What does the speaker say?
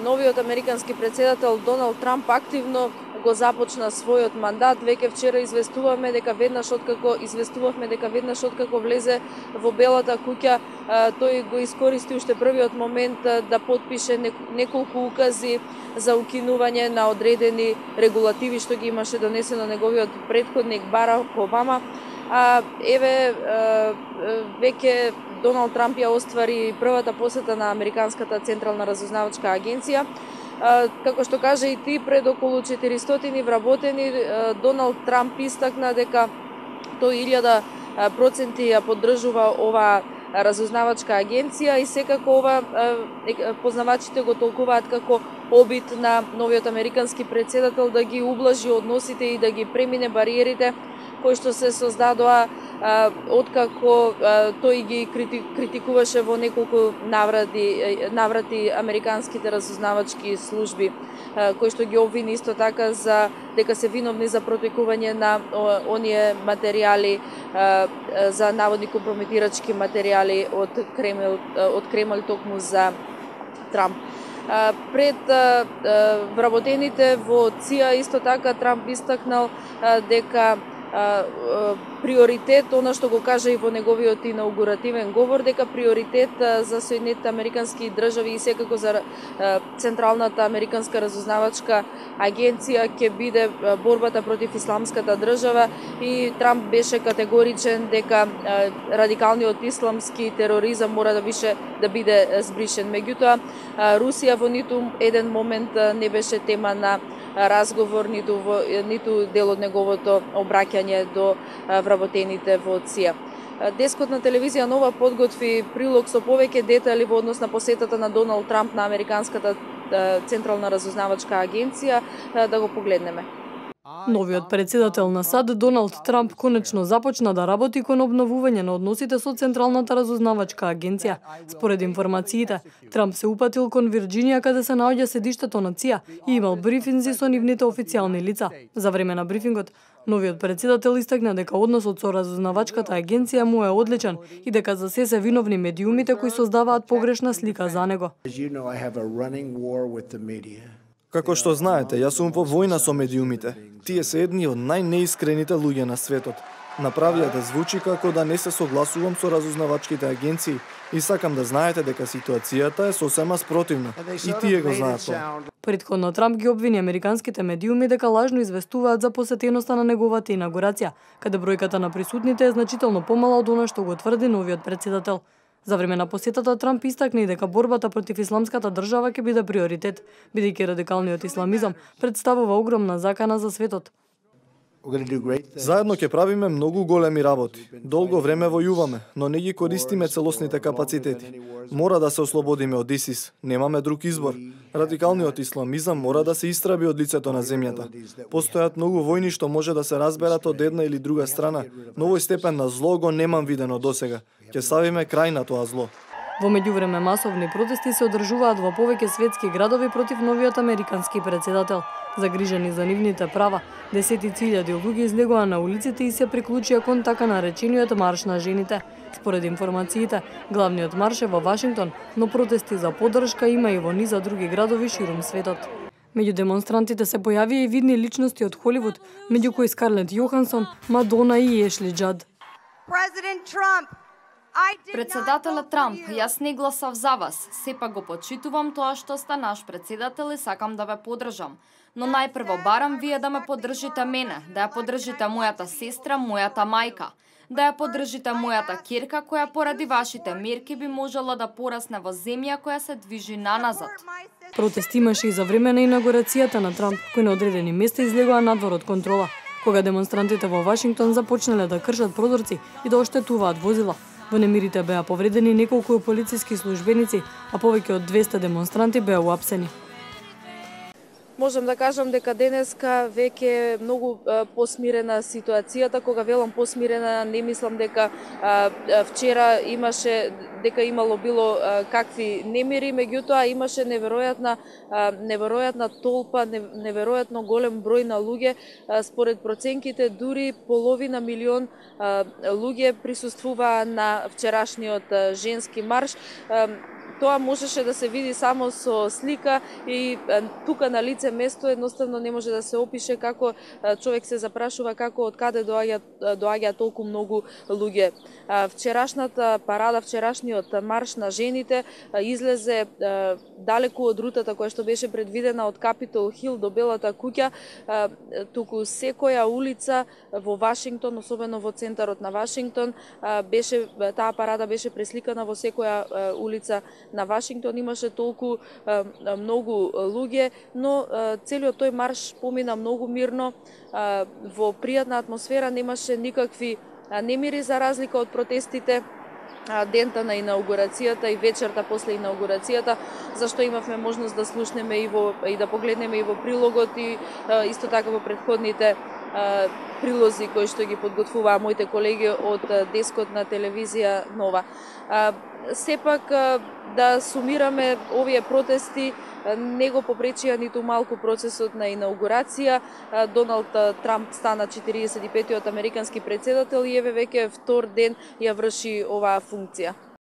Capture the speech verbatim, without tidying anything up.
новиот американски председател Доналд Трамп активно го започна својот мандат. Веќе вчера известуваме дека веднаш откако известувавме дека веднаш откако влезе во Белата куќа, тој го искористи уште првиот момент да потпише неколку укази за укинување на одредени регулативи што ги имаше донесено неговиот претходник Барак Обама. А еве веќе Доналд Трамп ја оствари првата посета на Американската централна разузнавачка агенција. Како што кажа и ти, пред околу четиристотини вработени, Доналд Трамп истакна дека тој илјада проценти ја поддржува ова разузнавачка агенција и секако ова познавачите го толкуваат како обид на новиот американски председател да ги ублажи односите и да ги премине бариерите кои што се создадоа откако тој ги критикуваше во неколку наврати, наврати американските разузнавачки служби, кои што ги обвини исто така за дека се виновни за протекување на оние материјали, за наводни компрометирачки материјали од Кремљ, од Кремљ токму за Трамп. Пред вработените во ЦИА исто така Трамп истакнал дека приоритет, она што го кажа и во неговиот инаугуративен говор, дека приоритет за Соединетите американски држави и секако за Централната американска разузнавачка агенција ќе биде борбата против исламската држава и Трамп беше категоричен дека радикалниот исламски тероризам мора да бише да биде збришен. Меѓутоа, Русија во ниту еден момент не беше тема на разговор, ниту, во, ниту дел од неговото обраќање до вработените во ЦИА. Дескот на телевизија Нова подготви прилог со повеќе детали во однос на посетата на Доналд Трамп на Американската централна разузнавачка агенција, да го погледнеме. Новиот председател на САД Доналд Трамп конечно започна да работи кон обновување на односите со Централната разузнавачка агенција. Според информациите, Трамп се упатил кон Вирџинија каде се наоѓа седиштето на ЦИА и имал брифинзи со нивните официјални лица. За време на брифингот, новиот председател истакна дека односот со разузнавачката агенција му е одличен и дека за се се виновни медиумите кои создаваат погрешна слика за него. Како што знаете, јас сум во војна со медиумите. Тие се едни од најнеискрените луѓе на светот. Направија да звучи како да не се согласувам со разузнавачките агенции и сакам да знаете дека ситуацијата е сосема спротивна. И тие го знаат тоа. Претходно Трамп ги обвини американските медиуми дека лажно известуваат за посетеноста на неговата инаугурација, каде бројката на присутните е значително помала од она што го тврди новиот председател. За време на посетата Трамп истакна и дека борбата против исламската држава ќе биде приоритет, бидејќи радикалниот исламизам представува огромна закана за светот. Заедно ќе правиме многу големи работи. Долго време војуваме, но не ги користиме целосните капацитети. Мора да се ослободиме од ИСИС. Немаме друг избор. Радикалниот исламизам мора да се истраби од лицето на земјата. Постојат многу војни што може да се разберат од една или друга страна, но овој степен на зло го немам видено досега. Ќе ставиме крај на тоа зло. Во меѓувреме масовни протести се одржуваат во повеќе светски градови против новиот американски председател. Загрижени за нивните права, десетици илјади луѓе излегоа на улиците и се приклучија кон така наречениот марш на жените. Според информациите, главниот марш е во Вашингтон, но протести за поддршка има и во низа други градови ширум светот. Меѓу демонстрантите се појавија и видни личности од Холивуд, меѓу кои Скарлет Јохансон, Мадона и Ешли Џад. Председателот Трамп, јас не гласав за вас, сепак го почитувам тоа што сте наш председател и сакам да ве поддржам. Но најпрво барам вие да ме поддржите мене, да ја поддржите мојата сестра, мојата мајка, да ја поддржите мојата ќерка која поради вашите мерки би можела да порасне во земја која се движи наназад. Протест имаше и за време на инаугурацијата на Трамп, кој на одредени места излегоа надвор од контрола, кога демонстрантите во Вашингтон започнале да кршат прозорци и да оштетуваат возила. Во немирите беа повредени неколку полициски службеници, а повеќе од двесте демонстранти беа уапсени. Можам да кажам дека денеска веќе е многу посмирена ситуацијата. Кога велам посмирена, не мислам дека а, вчера имаше дека имало било а, какви немири, меѓутоа имаше неверојатна а, неверојатна толпа, неверојатно голем број на луѓе. А, според проценките дури половина милион а, луѓе присуствуваа на вчерашниот а, женски марш. А, тоа можеше да се види само со слика и тука на лице место едноставно не може да се опише како човек се запрашува како од каде доаѓа доаѓа толку многу луѓе. Вчерашната парада, вчерашниот марш на жените излезе далеку од рутата која што беше предвидена од Капитол Хил до Белата куќа, туку секоја улица во Вашингтон, особено во центарот на Вашингтон, беше таа парада беше пресликана во секоја улица на Вашингтон, имаше толку многу луѓе, но целиот тој марш помина многу мирно, во пријатна атмосфера, немаше никакви немири за разлика од протестите дента на инаугурацијата и вечерта после инаугурацијата, зашто имавме можност да слушнеме и во и да погледнеме и во прилогот и исто така во претходните прилози кои што ги подготвуваа моите колеги од дескот на телевизија Нова. Сепак да сумираме овие протести не го попречија ниту малку процесот на инаугурација. Доналд Трамп стана четиридесет и петиот американски претседател и еве веќе втор ден ја врши оваа функција.